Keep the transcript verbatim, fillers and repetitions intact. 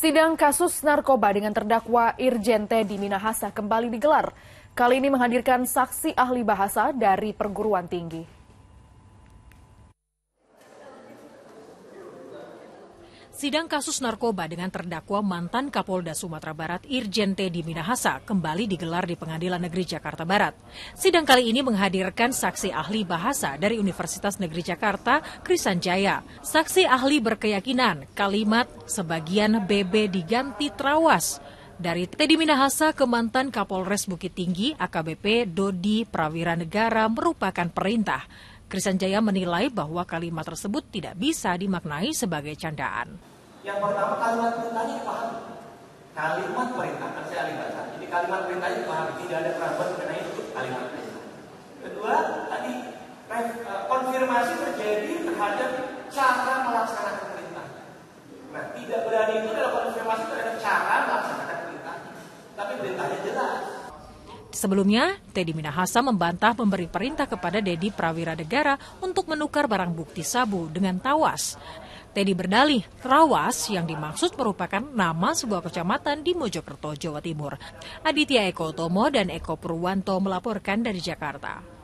Sidang kasus narkoba dengan terdakwa Irjen Teddy Minahasa kembali digelar. Kali ini menghadirkan saksi ahli bahasa dari perguruan tinggi. Sidang kasus narkoba dengan terdakwa mantan Kapolda Sumatera Barat Irjen Teddy Minahasa kembali digelar di Pengadilan Negeri Jakarta Barat. Sidang kali ini menghadirkan saksi ahli bahasa dari Universitas Negeri Jakarta, Krisanjaya. Saksi ahli berkeyakinan kalimat sebagian B B diganti trawas dari Teddy Minahasa ke mantan Kapolres Bukit Tinggi A K B P Dodi Prawira Negara merupakan perintah. Krisanjaya menilai bahwa kalimat tersebut tidak bisa dimaknai sebagai candaan. Yang pertama, kalimat perintahnya dipahami. Kalimat perintah, kan saya ahli bahasa. Jadi kalimat perintahnya dipahami, tidak ada keraguan mengenai itu kalimat perintah. Kedua, tadi konfirmasi terjadi terhadap cara melaksanakan perintah. Nah, tidak berani itu adalah konfirmasi terhadap cara melaksanakan perintah. Tapi perintahnya jelas. Sebelumnya, Teddy Minahasa membantah memberi perintah kepada Dodi Prawira Negara untuk menukar barang bukti sabu dengan tawas. Teddy berdalih, Trawas yang dimaksud merupakan nama sebuah kecamatan di Mojokerto, Jawa Timur. Aditya Eko Tomo dan Eko Purwanto melaporkan dari Jakarta.